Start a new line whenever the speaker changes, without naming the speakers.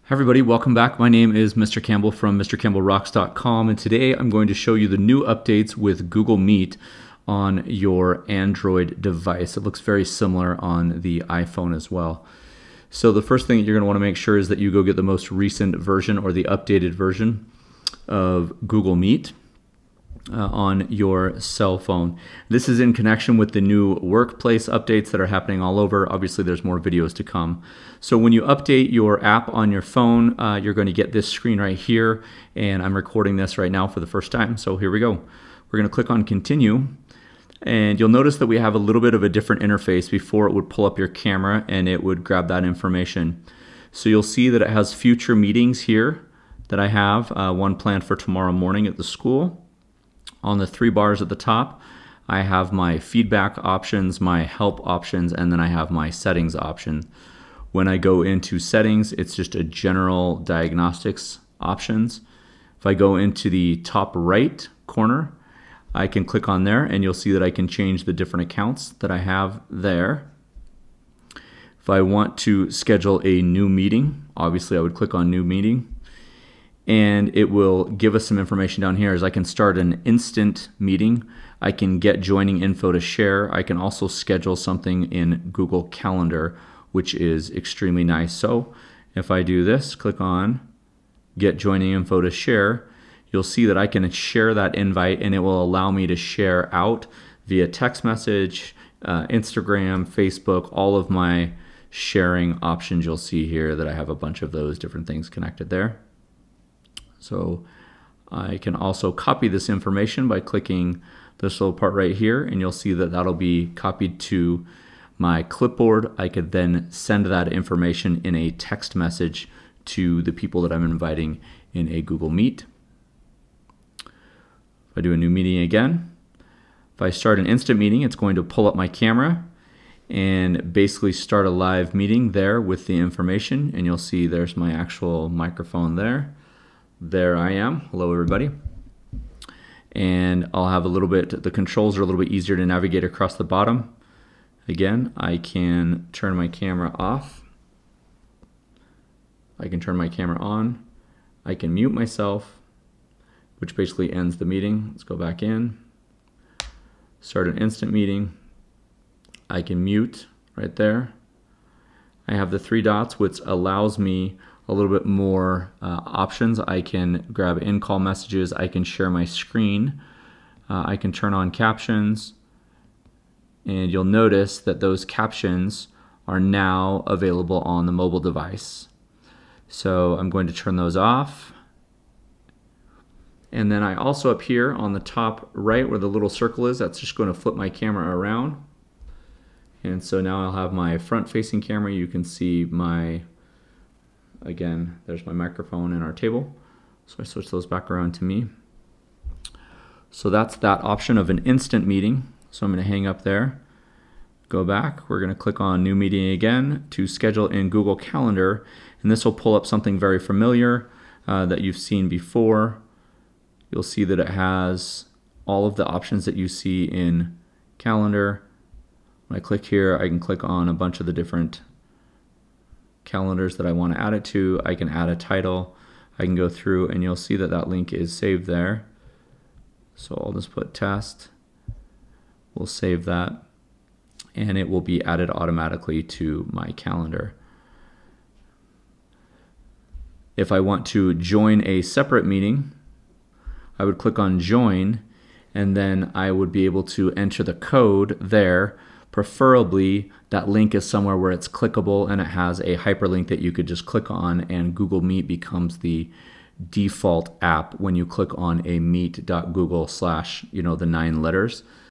Hi everybody, welcome back. My name is Mr. Campbell from MrCampbellRocks.com, and today I'm going to show you the new updates with Google Meet on your Android device. It looks very similar on the iPhone as well. So the first thing that you're going to want to make sure is that you go get the most recent version or the updated version of Google Meet on your cell phone. This is in connection with the new Workspace updates that are happening all over. Obviously there's more videos to come. So when you update your app on your phone, you're going to get this screen right here, and I'm recording this right now for the first time. So here we go. We're going to click on continue, and you'll notice that we have a little bit of a different interface. Before, it would pull up your camera and it would grab that information. So you'll see that it has future meetings here that I have, one planned for tomorrow morning at the school. On the three bars at the top, I have my feedback options, my help options, and then I have my settings option. When I go into settings, it's just a general diagnostics options. If I go into the top right corner, I can click on there and you'll see that I can change the different accounts that I have there. If I want to schedule a new meeting, obviously I would click on new meeting. And it will give us some information down here as I can start an instant meeting. I can get joining info to share. I can also schedule something in Google Calendar, which is extremely nice. So if I do this, click on get joining info to share, you'll see that I can share that invite and it will allow me to share out via text message, Instagram, Facebook, all of my sharing options. You'll see here that I have a bunch of those different things connected there. So I can also copy this information by clicking this little part right here, and you'll see that that'll be copied to my clipboard. I could then send that information in a text message to the people that I'm inviting in a Google Meet. If I do a new meeting again, if I start an instant meeting, it's going to pull up my camera and basically start a live meeting there with the information, and you'll see there's my actual microphone there. There I am. Hello everybody. And I'll have a little bit, the controls are a little bit easier to navigate across the bottom. Again, I can turn my camera off. I can turn my camera on. I can mute myself, which basically ends the meeting. Let's go back in. Start an instant meeting. I can mute right there. I have the three dots, which allows me a little bit more options. I can grab in-call messages, I can share my screen, I can turn on captions, and you'll notice that those captions are now available on the mobile device. So I'm going to turn those off. And then I also up here on the top right where the little circle is, that's just going to flip my camera around. And so now I'll have my front-facing camera. You can see my, again, there's my microphone and our table. So I switch those back around to me. So that's that option of an instant meeting. So I'm going to hang up there, go back. We're going to click on new meeting again to schedule in Google Calendar. And this will pull up something very familiar that you've seen before. You'll see that it has all of the options that you see in Calendar. When I click here, I can click on a bunch of the different calendars that I want to add it to. I can add a title. I can go through and you'll see that that link is saved there. So I'll just put test. We'll save that and it will be added automatically to my calendar. If I want to join a separate meeting, I would click on join and then I would be able to enter the code there. Preferably that link is somewhere where it's clickable and it has a hyperlink that you could just click on, and Google Meet becomes the default app when you click on a meet.google/ the 9 letters.